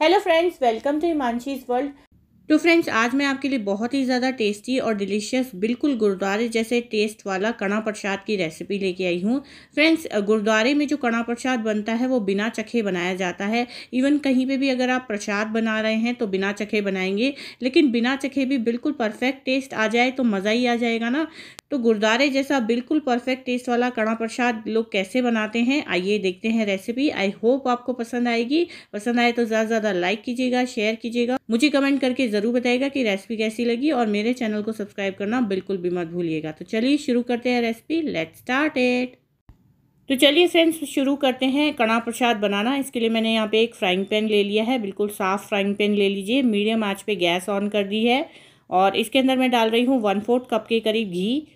Hello friends, welcome to Himanshi's world. तो friends, आज मैं आपके लिए बहुत ही ज़्यादा टेस्टी और डिलीशियस बिल्कुल गुरुद्वारे जैसे टेस्ट वाला कड़ा प्रसाद की रेसिपी लेके आई हूँ। फ्रेंड्स, गुरुद्वारे में जो कड़ा प्रसाद बनता है वो बिना चखे बनाया जाता है। इवन कहीं पे भी अगर आप प्रसाद बना रहे हैं तो बिना चखे बनाएंगे, लेकिन बिना चखे भी बिल्कुल परफेक्ट टेस्ट आ जाए तो मज़ा ही आ जाएगा ना। तो गुरुद्वारे जैसा बिल्कुल परफेक्ट टेस्ट वाला कड़ा प्रसाद लोग कैसे बनाते हैं, आइए देखते हैं रेसिपी। आई होप आपको पसंद आएगी। पसंद आए तो ज़्यादा से ज़्यादा लाइक कीजिएगा, शेयर कीजिएगा, मुझे कमेंट करके ज़रूर बताइएगा कि रेसिपी कैसी लगी, और मेरे चैनल को सब्सक्राइब करना बिल्कुल भी मत भूलिएगा। तो चलिए शुरू करते हैं रेसिपी। Let's start it. तो चलिए फ्रेंड्स, शुरू करते हैं कड़ा प्रसाद बनाना। इसके लिए मैंने यहाँ पे एक फ्राइंग पैन ले लिया है। बिल्कुल साफ़ फ्राइंग पैन ले लीजिए। मीडियम आंच पे गैस ऑन कर दी है और इसके अंदर मैं डाल रही हूँ 1/4 कप के करीब घी।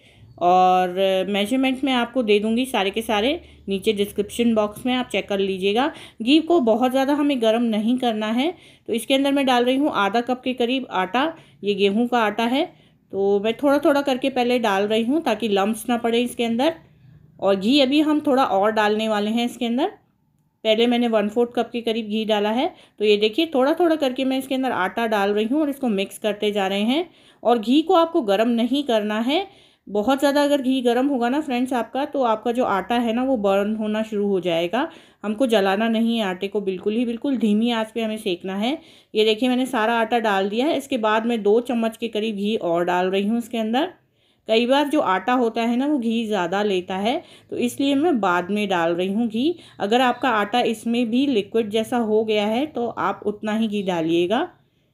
और मेजरमेंट में आपको दे दूंगी सारे के सारे, नीचे डिस्क्रिप्शन बॉक्स में आप चेक कर लीजिएगा। घी को बहुत ज़्यादा हमें गर्म नहीं करना है। तो इसके अंदर मैं डाल रही हूँ आधा कप के करीब आटा। ये गेहूं का आटा है, तो मैं थोड़ा थोड़ा करके पहले डाल रही हूँ ताकि लम्स ना पड़े इसके अंदर। और घी अभी हम थोड़ा और डालने वाले हैं इसके अंदर। पहले मैंने 1/4 कप के करीब घी डाला है। तो ये देखिए, थोड़ा थोड़ा करके मैं इसके अंदर आटा डाल रही हूँ और इसको मिक्स करते जा रहे हैं। और घी को आपको गर्म नहीं करना है। बहुत ज़्यादा अगर घी गर्म होगा ना फ्रेंड्स आपका, तो आपका जो आटा है ना वो बर्न होना शुरू हो जाएगा। हमको जलाना नहीं है आटे को, बिल्कुल धीमी आंच पे हमें सेकना है। ये देखिए, मैंने सारा आटा डाल दिया है। इसके बाद मैं 2 चम्मच के करीब घी और डाल रही हूँ इसके अंदर। कई बार जो आटा होता है ना वो घी ज़्यादा लेता है, तो इसलिए मैं बाद में डाल रही हूँ घी। अगर आपका आटा इसमें भी लिक्विड जैसा हो गया है तो आप उतना ही घी डालिएगा।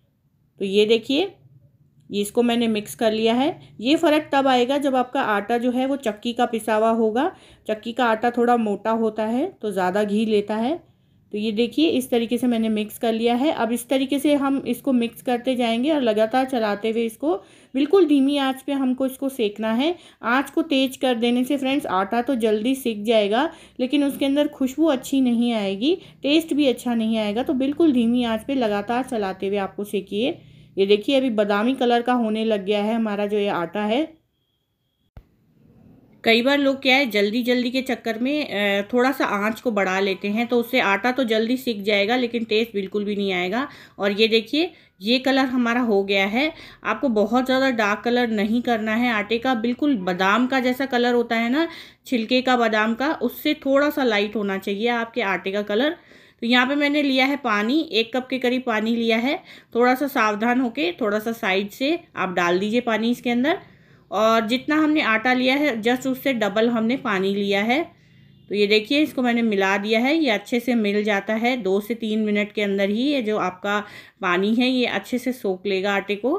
तो ये देखिए, ये इसको मैंने मिक्स कर लिया है। ये फ़र्क तब आएगा जब आपका आटा जो है वो चक्की का पिसा हुआ होगा। चक्की का आटा थोड़ा मोटा होता है तो ज़्यादा घी लेता है। तो ये देखिए, इस तरीके से मैंने मिक्स कर लिया है। अब इस तरीके से हम इसको मिक्स करते जाएंगे और लगातार चलाते हुए इसको बिल्कुल धीमी आंच पे हमको इसको सेकना है। आंच को तेज कर देने से फ्रेंड्स आटा तो जल्दी सिक जाएगा, लेकिन उसके अंदर खुशबू अच्छी नहीं आएगी, टेस्ट भी अच्छा नहीं आएगा। तो बिल्कुल धीमी आंच पे लगातार चलाते हुए आपको सेकिए। ये देखिए, अभी बादामी कलर का होने लग गया है हमारा जो ये आटा है। कई बार लोग क्या है, जल्दी जल्दी के चक्कर में थोड़ा सा आंच को बढ़ा लेते हैं, तो उससे आटा तो जल्दी सिक जाएगा लेकिन टेस्ट बिल्कुल भी नहीं आएगा। और ये देखिए, ये कलर हमारा हो गया है। आपको बहुत ज़्यादा डार्क कलर नहीं करना है आटे का। बिल्कुल बादाम का जैसा कलर होता है ना, छिलके का बादाम का, उससे थोड़ा सा लाइट होना चाहिए आपके आटे का कलर। तो यहाँ पे मैंने लिया है पानी, 1 कप के करीब पानी लिया है। थोड़ा सा सावधान होके थोड़ा सा साइड से आप डाल दीजिए पानी इसके अंदर। और जितना हमने आटा लिया है जस्ट उससे डबल हमने पानी लिया है। तो ये देखिए, इसको मैंने मिला दिया है। ये अच्छे से मिल जाता है 2 से 3 मिनट के अंदर ही। ये जो आपका पानी है ये अच्छे से सोख लेगा आटे को।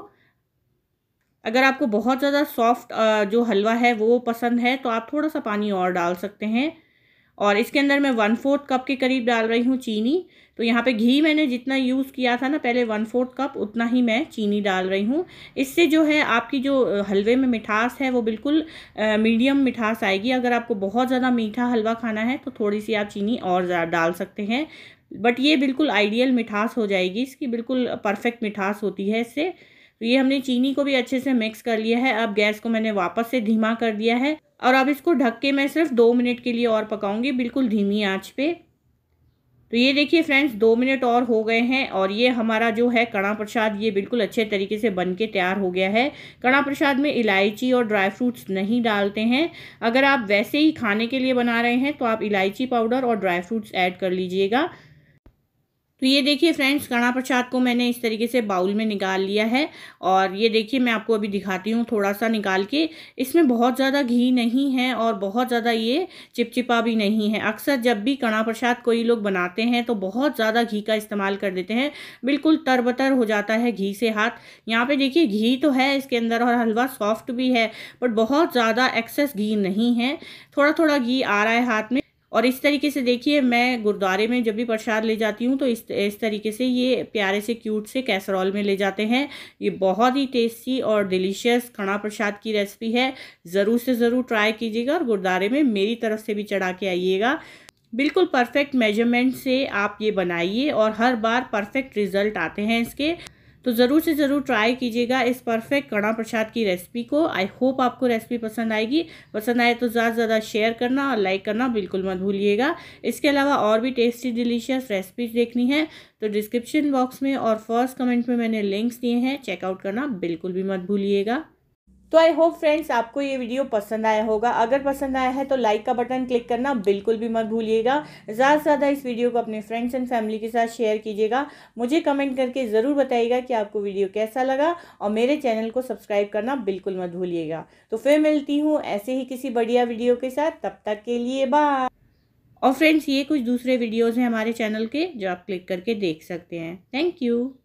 अगर आपको बहुत ज़्यादा सॉफ्ट जो हलवा है वो पसंद है तो आप थोड़ा सा पानी और डाल सकते हैं। और इसके अंदर मैं 1/4 कप के करीब डाल रही हूँ चीनी। तो यहाँ पे घी मैंने जितना यूज़ किया था ना पहले 1/4 कप, उतना ही मैं चीनी डाल रही हूँ। इससे जो है आपकी जो हलवे में मिठास है वो बिल्कुल मीडियम मिठास आएगी। अगर आपको बहुत ज़्यादा मीठा हलवा खाना है तो थोड़ी सी आप चीनी और डाल सकते हैं, बट ये बिल्कुल आइडियल मिठास हो जाएगी इसकी, बिल्कुल परफेक्ट मिठास होती है इससे। तो ये हमने चीनी को भी अच्छे से मिक्स कर लिया है। अब गैस को मैंने वापस से धीमा कर दिया है और अब इसको ढक के मैं सिर्फ 2 मिनट के लिए और पकाऊंगी, बिल्कुल धीमी आंच पे। तो ये देखिए फ्रेंड्स, 2 मिनट और हो गए हैं और ये हमारा जो है कड़ा प्रसाद ये बिल्कुल अच्छे तरीके से बन के तैयार हो गया है। कड़ा प्रसाद में इलायची और ड्राई फ्रूट्स नहीं डालते हैं। अगर आप वैसे ही खाने के लिए बना रहे हैं तो आप इलायची पाउडर और ड्राई फ्रूट्स ऐड कर लीजिएगा। तो ये देखिए फ्रेंड्स, कड़ा प्रसाद को मैंने इस तरीके से बाउल में निकाल लिया है। और ये देखिए, मैं आपको अभी दिखाती हूँ थोड़ा सा निकाल के। इसमें बहुत ज़्यादा घी नहीं है और बहुत ज़्यादा ये चिपचिपा भी नहीं है। अक्सर जब भी कड़ा प्रसाद कोई लोग बनाते हैं तो बहुत ज़्यादा घी का इस्तेमाल कर देते हैं, बिल्कुल तरबतर हो जाता है घी से हाथ। यहाँ पे देखिए, घी तो है इसके अंदर और हलवा सॉफ्ट भी है, बट बहुत ज़्यादा एक्सेस घी नहीं है। थोड़ा थोड़ा घी आ रहा है हाथ में। और इस तरीके से देखिए, मैं गुरुद्वारे में जब भी प्रसाद ले जाती हूँ तो इस तरीके से ये प्यारे से क्यूट से कैसरोल में ले जाते हैं। ये बहुत ही टेस्टी और डिलीशियस कड़ा प्रसाद की रेसिपी है। ज़रूर से ज़रूर ट्राई कीजिएगा और गुरुद्वारे में मेरी तरफ से भी चढ़ा के आइएगा। बिल्कुल परफेक्ट मेजरमेंट से आप ये बनाइए और हर बार परफेक्ट रिजल्ट आते हैं इसके। तो ज़रूर से ज़रूर ट्राई कीजिएगा इस परफेक्ट कड़ा प्रसाद की रेसिपी को। आई होप आपको रेसिपी पसंद आएगी। पसंद आए तो ज़्यादा से ज़्यादा शेयर करना और लाइक करना बिल्कुल मत भूलिएगा। इसके अलावा और भी टेस्टी डिलीशियस रेसिपीज देखनी है तो डिस्क्रिप्शन बॉक्स में और फर्स्ट कमेंट में मैंने लिंक्स दिए हैं, चेकआउट करना बिल्कुल भी मत भूलिएगा। तो आई होप फ्रेंड्स आपको ये वीडियो पसंद आया होगा। अगर पसंद आया है तो लाइक का बटन क्लिक करना बिल्कुल भी मत भूलिएगा। ज़्यादा से ज़्यादा इस वीडियो को अपने फ्रेंड्स एंड फैमिली के साथ शेयर कीजिएगा। मुझे कमेंट करके ज़रूर बताइएगा कि आपको वीडियो कैसा लगा और मेरे चैनल को सब्सक्राइब करना बिल्कुल मत भूलिएगा। तो फिर मिलती हूँ ऐसे ही किसी बढ़िया वीडियो के साथ, तब तक के लिए बाय। और फ्रेंड्स ये कुछ दूसरे वीडियोज़ हैं हमारे चैनल के जो आप क्लिक करके देख सकते हैं। Thank you.